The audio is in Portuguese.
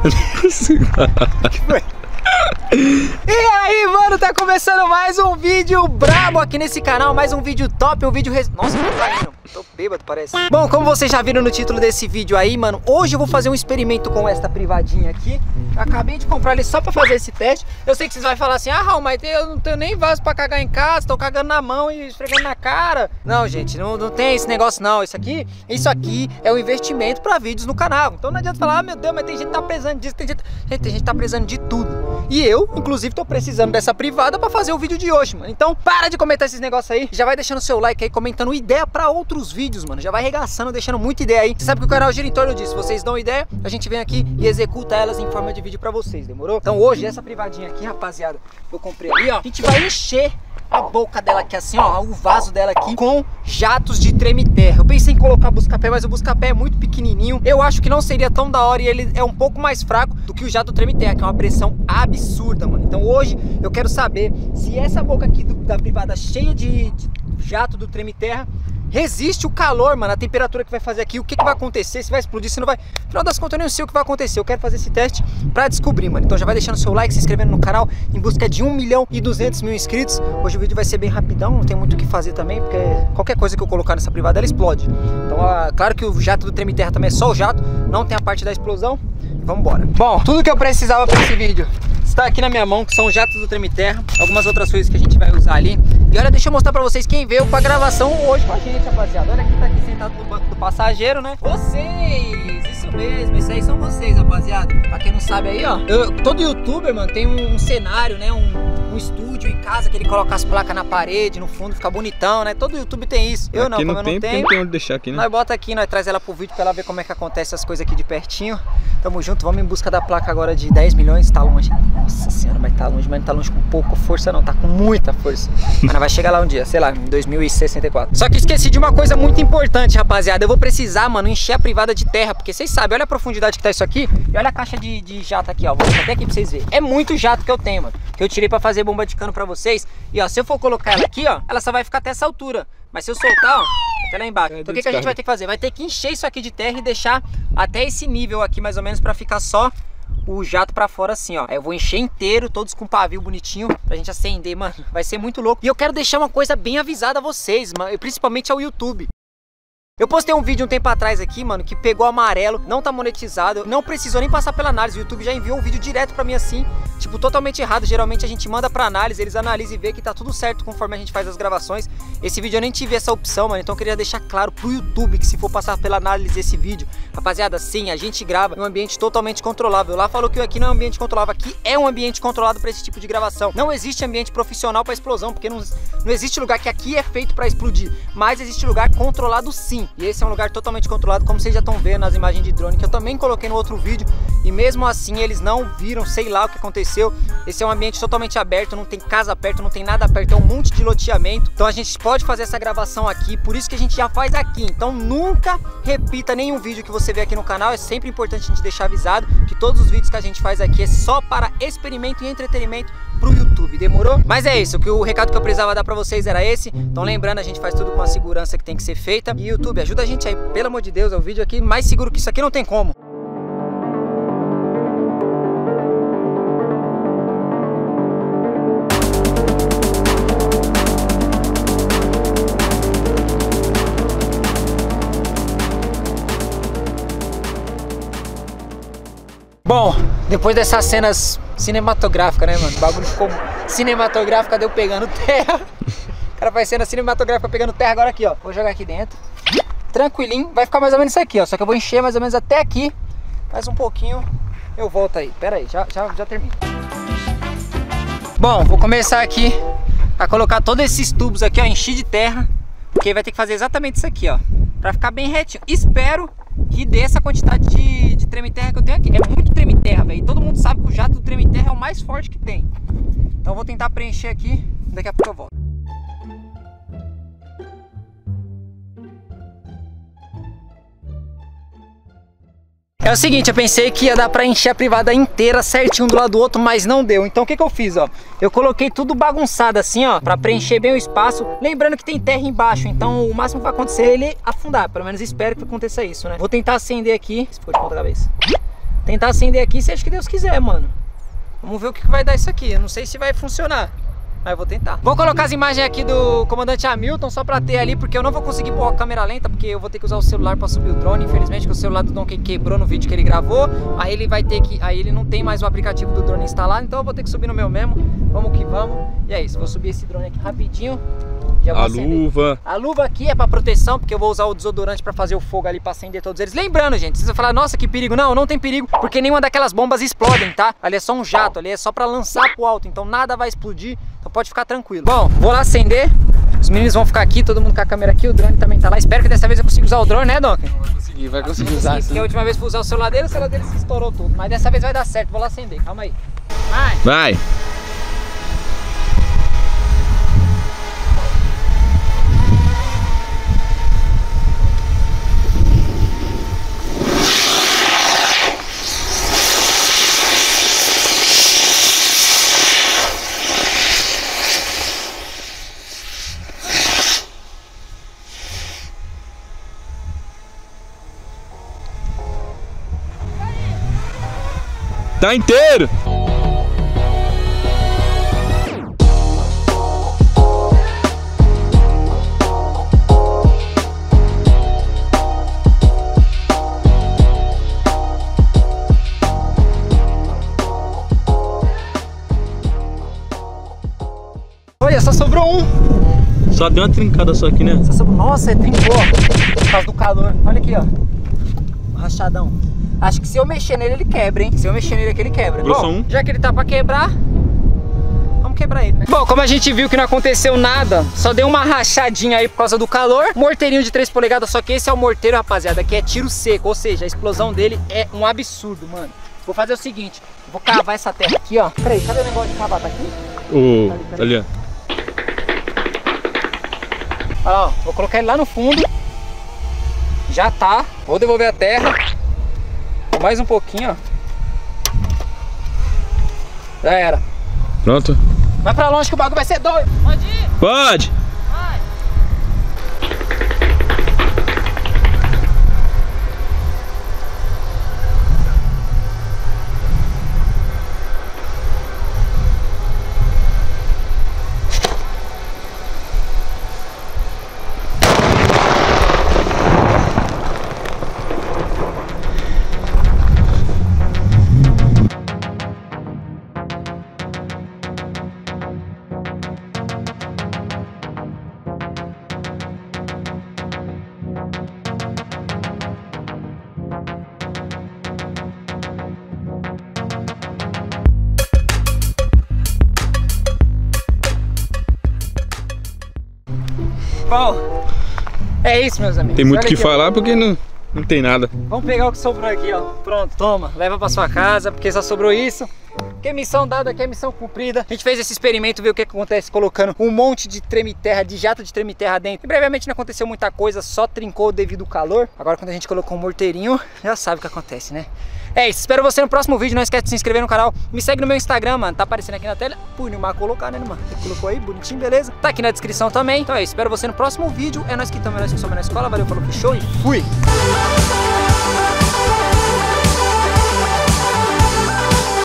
E aí, mano, tá começando mais um vídeo brabo aqui nesse canal, mais um vídeo top, um vídeo... Nossa, tô caindo, tô bêbado, parece. Bom, como vocês já viram no título desse vídeo aí, mano, hoje eu vou fazer um experimento com esta privadinha aqui. Eu acabei de comprar ele só pra fazer esse teste. Eu sei que vocês vão falar assim, ah, Raul, mas eu não tenho nem vaso pra cagar em casa, tô cagando na mão e esfregando na cara. Não, gente, não tem esse negócio não. Isso aqui é um investimento pra vídeos no canal. Então não adianta falar, ah, meu Deus, mas tem gente que tá precisando disso, tem gente que tá precisando de tudo. E eu, inclusive, tô precisando dessa privada pra fazer o vídeo de hoje, mano. Então para de comentar esses negócios aí. Já vai deixando seu like aí, comentando ideia pra outros vídeos, mano. Já vai arregaçando, deixando muita ideia aí. Você sabe que o canal gira em torno disso. Vocês dão ideia, a gente vem aqui e executa elas em forma de vídeo pra vocês, demorou? Então hoje, essa privadinha aqui, rapaziada, eu comprei ali, ó. A gente vai encher a boca dela aqui assim, ó, o vaso dela aqui com jatos de treme-terra. Eu pensei em colocar o Buscapé, mas o Buscapé é muito pequenininho. Eu acho que não seria tão da hora e ele é um pouco mais fraco do que o jato treme-terra, que é uma pressão absurda, mano. Então hoje eu quero saber se essa boca aqui da privada cheia de jato do treme-terra resiste o calor, mano, a temperatura que vai fazer aqui, o que vai acontecer, se vai explodir, se não vai. Afinal das contas, eu nem sei o que vai acontecer. Eu quero fazer esse teste pra descobrir, mano. Então já vai deixando seu like, se inscrevendo no canal em busca de 1.200.000 inscritos. Hoje o vídeo vai ser bem rapidão, não tem muito o que fazer também, porque qualquer coisa que eu colocar nessa privada, ela explode. Então, claro que o jato do treme-terra também é só o jato, não tem a parte da explosão. Vamos embora. Bom, tudo que eu precisava pra esse vídeo está aqui na minha mão, que são os jatos do treme-terra, algumas outras coisas que a gente vai usar ali. E olha, deixa eu mostrar pra vocês quem veio pra gravação hoje com a gente, rapaziada. Olha quem tá aqui sentado no banco do passageiro, né? Vocês! Isso mesmo, isso aí são vocês, rapaziada. Pra quem não sabe aí, ó, todo youtuber, mano, tem um cenário, né? Um estúdio em casa que ele coloca as placas na parede, no fundo, fica bonitão, né? Todo YouTube tem isso. Eu não, como eu não tenho. Não tem onde deixar aqui, né? Nós bota aqui, nós traz ela pro vídeo pra ela ver como é que acontece as coisas aqui de pertinho. Tamo junto, vamos em busca da placa agora de 10 milhões, tá longe. Nossa senhora, mas tá longe, mas não tá longe com pouca força não, tá com muita força. Mas vai chegar lá um dia, sei lá, em 2064. Só que esqueci de uma coisa muito importante, rapaziada. Eu vou precisar, mano, encher a privada de terra, porque vocês sabem, olha a profundidade que tá isso aqui. E olha a caixa de jato aqui, ó. Vou botar até aqui pra vocês verem. É muito jato que eu tenho, mano, que eu tirei pra fazer bomba de cano pra vocês. E ó, se eu for colocar ela aqui, ó, ela só vai ficar até essa altura. Mas se eu soltar, ó, até lá embaixo. Então o que a gente vai ter que fazer? Vai ter que encher isso aqui de terra e deixar até esse nível aqui, mais ou menos, pra ficar só o jato pra fora assim, ó. Aí eu vou encher inteiro, todos com pavio bonitinho, pra gente acender, mano. Vai ser muito louco. E eu quero deixar uma coisa bem avisada a vocês, mano, principalmente ao YouTube. Eu postei um vídeo um tempo atrás aqui, mano, que pegou amarelo, não tá monetizado, não precisou nem passar pela análise. O YouTube já enviou um vídeo direto pra mim assim, tipo, totalmente errado. Geralmente a gente manda pra análise, eles analisam e vê que tá tudo certo conforme a gente faz as gravações. Esse vídeo eu nem tive essa opção, mano, então eu queria deixar claro pro YouTube que se for passar pela análise desse vídeo, rapaziada, sim, a gente grava em um ambiente totalmente controlável. Lá falou que aqui não é um ambiente controlável, aqui é um ambiente controlado pra esse tipo de gravação. Não existe ambiente profissional pra explosão, porque não existe lugar que aqui é feito pra explodir, mas existe lugar controlado sim. E esse é um lugar totalmente controlado, como vocês já estão vendo nas imagens de drone, que eu também coloquei no outro vídeo. E mesmo assim eles não viram, sei lá o que aconteceu. Esse é um ambiente totalmente aberto, não tem casa perto, não tem nada perto, é um monte de loteamento. Então a gente pode fazer essa gravação aqui, por isso que a gente já faz aqui. Então nunca repita nenhum vídeo que você vê aqui no canal. É sempre importante a gente deixar avisado que todos os vídeos que a gente faz aqui é só para experimento e entretenimento pro YouTube, demorou? Mas é isso, o recado que eu precisava dar pra vocês era esse. Então lembrando, a gente faz tudo com a segurança que tem que ser feita. E YouTube, ajuda a gente aí, pelo amor de Deus, é o vídeo aqui mais seguro que isso aqui não tem como. Bom, depois dessas cenas cinematográficas, né, mano? O bagulho ficou cinematográfico, cadê eu pegando terra? O cara faz cena cinematográfica pegando terra agora aqui, ó. Vou jogar aqui dentro. Tranquilinho, vai ficar mais ou menos isso aqui, ó. Só que eu vou encher mais ou menos até aqui. Mais um pouquinho, eu volto aí. Pera aí, já termino. Bom, vou começar aqui a colocar todos esses tubos aqui, ó, encher de terra. Porque vai ter que fazer exatamente isso aqui, ó, pra ficar bem retinho. Espero que dê essa quantidade de treme-terra que eu tenho aqui. É muito treme-terra, velho. Todo mundo sabe que o jato do treme-terra é o mais forte que tem. Então eu vou tentar preencher aqui, daqui a pouco eu volto. É o seguinte, eu pensei que ia dar pra encher a privada inteira certinho do lado do outro, mas não deu. Então o que que eu fiz, ó? Eu coloquei tudo bagunçado assim, ó, pra preencher bem o espaço. Lembrando que tem terra embaixo, então o máximo que vai acontecer é ele afundar. Pelo menos espero que aconteça isso, né? Vou tentar acender aqui. Se for de ponta cabeça. tentar acender aqui, seja que Deus quiser, mano. Vamos ver o que vai dar isso aqui. Eu não sei se vai funcionar, mas eu vou tentar. Vou colocar as imagens aqui do comandante Hamilton só pra ter ali, porque eu não vou conseguir pôr a câmera lenta, porque eu vou ter que usar o celular pra subir o drone. Infelizmente, que o celular do Donkey quebrou no vídeo que ele gravou. Aí ele vai ter que... Aí ele não tem mais o aplicativo do drone instalado, então eu vou ter que subir no meu mesmo. Vamos que vamos. E é isso, vou subir esse drone aqui rapidinho. A luva. A luva aqui é pra proteção, porque eu vou usar o desodorante pra fazer o fogo ali, pra acender todos eles. Lembrando, gente, vocês vão falar, nossa, que perigo. Não, não tem perigo, porque nenhuma daquelas bombas explodem, tá? Ali é só um jato, ali é só pra lançar pro alto, então nada vai explodir, então pode ficar tranquilo. Bom, vou lá acender. Os meninos vão ficar aqui, todo mundo com a câmera aqui, o drone também tá lá. Espero que dessa vez eu consiga usar o drone, né, Donkey? Vai conseguir usar. Porque a última vez fui usar o celular dele se estourou tudo. Mas dessa vez vai dar certo, vou lá acender, calma aí. Vai! Tá inteiro! Olha, só sobrou um. Só deu uma trincada só aqui, né? Nossa, trincou, ó, por causa do calor. Olha aqui, ó, rachadão. Acho que se eu mexer nele, ele quebra, hein? Se eu mexer nele aqui, ele quebra. Bom, já que ele tá pra quebrar, vamos quebrar ele, né? Bom, como a gente viu que não aconteceu nada, só deu uma rachadinha aí por causa do calor. Morteirinho de 3 polegadas, só que esse é o morteiro, rapaziada, que é tiro seco. Ou seja, a explosão dele é um absurdo, mano. Vou fazer o seguinte, vou cavar essa terra aqui, ó. Peraí, cadê o negócio de cavar? Tá aqui? Ali, ó. Ó, vou colocar ele lá no fundo. Já tá. Vou devolver a terra. Mais um pouquinho, ó. Já era. Pronto. Vai pra longe que o bagulho vai ser doido. Pode ir? Pode! Vai. Bom, é isso, meus amigos. Tem muito o que falar porque não tem nada. Vamos pegar o que sobrou aqui, ó. Pronto, toma, leva pra sua casa, porque só sobrou isso. Que missão dada aqui é missão cumprida. A gente fez esse experimento, ver o que acontece colocando um monte de treme-terra, de jato de treme-terra dentro. E brevemente não aconteceu muita coisa, só trincou devido ao calor. Agora quando a gente colocou um morteirinho, já sabe o que acontece, né? É isso, espero você no próximo vídeo. Não esquece de se inscrever no canal. Me segue no meu Instagram, mano. Tá aparecendo aqui na tela. Pô, Nilmar colocar, né, mano? Você colocou aí, bonitinho, beleza? Tá aqui na descrição também. Então é isso, espero você no próximo vídeo. É nós que estamos, é nós que somos na escola. Valeu, falou, fechou e fui!